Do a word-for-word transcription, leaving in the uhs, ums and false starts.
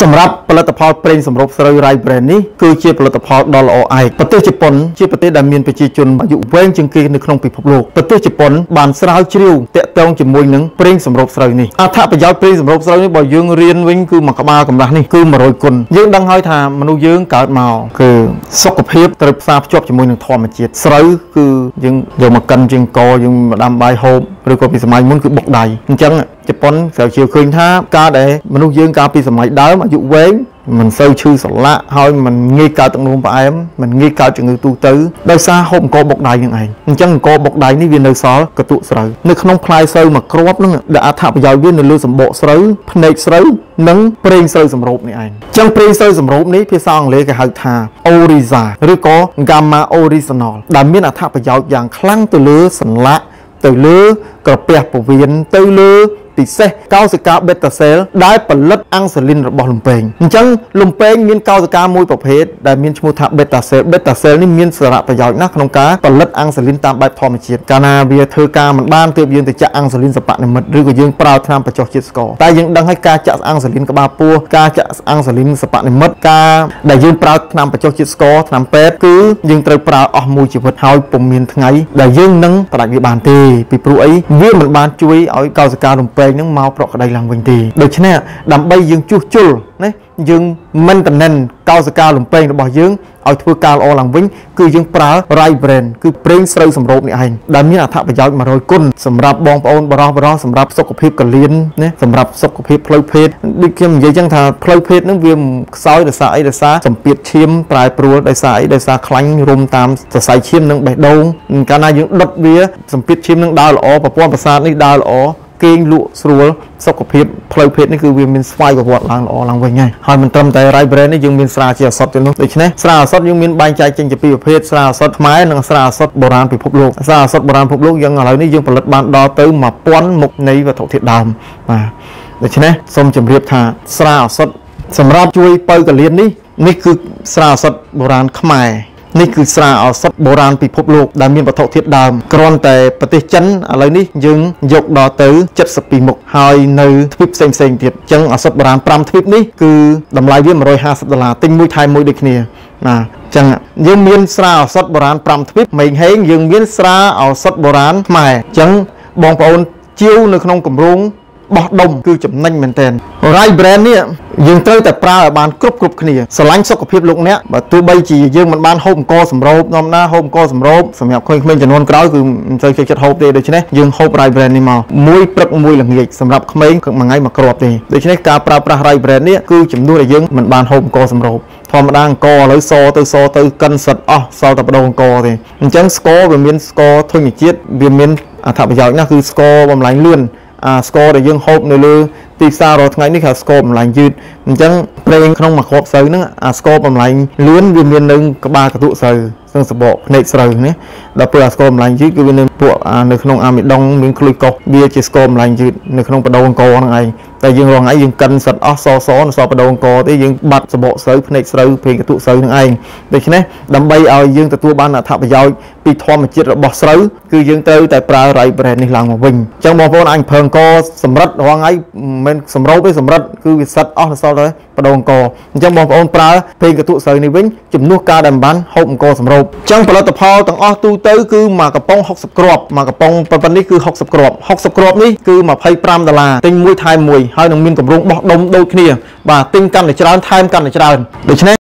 សម្រាប់ផលិតផលប្រេងសម្រូបស្រូវ Rai Brand នេះគឺជាផលិតផលដ៏ល្អឯកប្រទេសជប៉ុនជាប្រទេសដែលមានប្រជាជនអាយុវែងជាងគេនៅក្នុងពិភពលោកប្រទេសជប៉ុនបានស្រាវជ្រាវតាក់ទងជាមួយនឹងប្រេងសម្រូបស្រូវនេះអត្ថប្រយោជន៍ប្រេងសម្រូបស្រូវនេះបើយើងរៀនវិញគឺមួយក្បាលកម្រាស់នេះគឺមួយរយគុណយើងដឹងហើយថាមនុស្សយើងកើតមកគឺសុខភាពត្រូវផ្សារភ្ជាប់ជាមួយនឹងធម្មជាតិស្រូវគឺយើងយកមកកិនជាងកយើងមកដាំបាយហូបឬក៏ពីសម័យមុនគឺបុកដៃអញ្ចឹងជប៉ុនស្រាវជ្រាវឃើញថាការដែលមនុស្សយើងកាលពីសម័យដើមអាយុវែងមិនសូវឈឺសន្លាក់ហើយមិនងាយកើតទឹកនោមផ្អែមមិនងាយកើតជំងឺទូទៅដោយសារហូបអង្គបុកដៃនឹងឯងអញ្ចឹងអង្គបុកដៃនេះវានៅសល់កតុស្រូវនៅក្នុងផ្លែស្រូវមួយគ្រាប់ហ្នឹងដែលអត្ថប្រយោជន៍វានៅលើសម្បកស្រូវភ្នែកស្រូវនិងប្រេងស្រូវសម្រូបនេះឯងអញ្ចឹងប្រេងស្រូវសម្រូបនេះភាសាអង់គ្លេសគេហៅថា oryza ឬក៏ gamma oryzanol ដែលមានអត្ថប្រយោជន៍យ៉ាងខ្លាំងទៅលើសន្លាក់ទៅលើក្រពះពោះវៀនទៅលើពិសេសកោសិកា beta cell ដែលផលិតអាំងសាលីនរបស់លំពេងអញ្ចឹងលំពេងមានកោសិកាមួយប្រភេទដែលមានឈ្មោះថា beta cell beta cell នេះមានសារៈប្រយោជន៍ណាស់ក្នុងការផលិតអាំងសាលីនតាមបែបធម្មជាតិកាលណាវាធ្វើការមិនបានទើបយើងទៅចាក់អាំងសាលីនសពនិមិត្តឬក៏យើងប្រើថ្នាំបញ្ចុះជាតិស្ករតែយើងដឹងហើយការចាក់អាំងសាលីនក្បាលពោះការចាក់អាំងសាលីនសពនិមិត្តការដែលយើងប្រើថ្នាំបញ្ចុះជាតិស្ករថ្នាំពេទ្យគឺយើងត្រូវប្រើអស់មួយជីវិតហើយពុំមានថ្ងៃដែលយើងនឹងផ្ដាច់វាបានទេពីព្រោះអីវាមិនបានជួយឲ្យកោសិកាលំពេងនឹងមកប្រកក្តីឡើងវិញទេដូច្នេះដើម្បីយើងជួសជុលណាយើង maintenance កោសិកាលំពេងរបស់យើងឲ្យធ្វើការល្អឡើងវិញគឺយើងប្រើ Rai Brand គឺប្រេងស្រូវសម្រូបនេះឯងដែលមានអត្ថប្រយោជន៍មួយរយគុណសម្រាប់បងប្អូនបរិសុទ្ធបរិសុទ្ធសម្រាប់សុខភាពកលៀនណាសម្រាប់សុខភាពផ្លូវភេទដូចខ្ញុំនិយាយចឹងថាផ្លូវភេទនឹងវាខ្សោយដោយសារអីដោយសារសម្ពាធឈាមប្រែប្រួលដោយសារអីដោយសារខ្លាញ់រុំតាមសរសៃឈាមនិងបេះដូងកាលណាយើងដុតវាសម្ពាធឈាមនឹងដើរល្អប្រព័ន្ធប្រសាទនេះដើរល្អគេងលក់ស្រួលសុខភាពផ្លូវភេទនេះគឺវាមានស្វ័យប្រវត្តិឡើងល្អឡើងវិញហើយហើយមិនត្រឹមតែ Rai Brand នេះយើងមានស្រាជាឱសថទៀតនោះដូច្នេះស្រាឱសថយើងមានបែងចែកចេញជាពីរប្រភេទស្រាឱសថខ្មែរនិងស្រាឱសថបុរាណពិភពលោកស្រាឱសថបុរាណពិភពលោកយើងឥឡូវនេះយើងផលិតបានដល់ទៅមួយពាន់មុខនៃវត្ថុធាតុដើមបាទដូច្នេះសូមជម្រាបថាស្រាឱសថសម្រាប់ជួយបើកលៀននេះនេះគឺស្រាឱសថបុរាណខ្មែរនេះគឺស្រាឱសថបុរាណពិភពលោកដែលមានវត្ថុធាតុដើមគ្រាន់តែប្រទេសចិនឥឡូវនេះយើងយកដល់ទៅเจ็ดสิบពីរមុខហើយនៅទ្វីបផ្សេងផ្សេងទៀតអញ្ចឹងឱសថបុរាណប្រាំទ្វីបនេះគឺតម្លៃវាមួយរយห้าสิบដុល្លារទិញមួយថែមមួយដូចគ្នាណាអញ្ចឹងយើងមានស្រាឱសថបុរាណប្រាំទ្វីបមេងហេងយើងមានស្រាឱសថបុរាណខ្មែរអញ្ចឹងបងប្អូនជាវនៅក្នុងគម្រោងបោះដុំគឺចំណេញមែនតើ Rai Brand នេះយើងត្រូវតែប្រើឲ្យបានគ្រប់គ្រប់គ្នាស្រឡាញ់សុខភាពលោកអ្នកបើទោះបីជាយើងមិនបានហូបអង្គសម្រូបនាំណាហូបអង្គសម្រូបសម្រាប់ក្មេងៗចំនួនក្រោយគឺមិនសូវចូលចិត្តហូបទេដូច្នេះយើងហូប Rai Brand នេះមកមួយព្រឹកមួយល្ងាចសម្រាប់ក្មេងមួយថ្ងៃមួយគ្រាប់ទេដូច្នេះការប្រើប្រាស់ Rai Brand នេះគឺចំនួនដែលយើងមិនបានហូបអង្គសម្រូបធម្មតាអង្គឥឡូវសទៅសទៅកិនសិតអស់សល់តែបដូរអង្គទេអញ្ចឹងស្ករវាមានស្ករធញ្ញជាតិវាមានអត្ថប្រយោជន៍ណាស់គឺស្ករបំលែងលឿនអាស្ករដែលយើងហូបនៅលើទីផ្សាររាល់ថ្ងៃនេះគឺស្ករបំលែងយឺតអញ្ចឹងប្រេងក្នុងមួយគ្រាប់ស្រូវហ្នឹងអាស្ករបំលែងលឿនវាមាននៅក្បាលកតុស្រូវซึ่งសបកភ្នែកស្រូវនេះដល់ពេលអាស្ករបំលែងយឺតគឺវានៅពួកនៅក្នុងអាមីដុងមានក្លុយកុសវាជាស្ករបំលែងយឺតនៅក្នុងបដូរអង្គហ្នឹងឯងតែយើងរងថ្ងៃយើងកិនសិតអស់សសនៅសបដូរអង្គទេយើងបាត់សបកស្រូវភ្នែកស្រូវប្រេងកតុស្រូវហ្នឹងឯងដូច្នេះដើម្បីឲ្យយើងទទួលបានអត្ថប្រយោជន៍ពីធម្មជាតិរបស់ស្រូវគឺយើងត្រូវតែប្រើ Rai Brand នេះឡើងមកវិញអញ្ចឹងបងប្អូនអាចប្រើអង្គសម្រិតរងថ្ងៃមិនសម្រូបទេសម្រិតគឺវាសិតអស់នៅសល់តែបដូរអង្គអញ្ចឹងបងប្អូនប្រើប្រេងកតុស្រូវនេះវិញជំនួសការដែលមិនបានហូបអង្គសម្រូបអញ្ចឹងផលិតផលទាំងអស់ទូទៅគឺមួយកំប៉ុងหกสิบគ្រាប់មួយកំប៉ុងប៉ុណ្ណេះគឺหกสิบគ្រាប់หกสิบគ្រាប់នេះគឺยี่สิบห้าដុល្លារទិញមួយថែមមួយហើយនឹងមានកម្រងបោះដុំដូចគ្នាបាទទិញកាន់តែច្រើនថែមកាន់តែច្រើនដូច្នេះ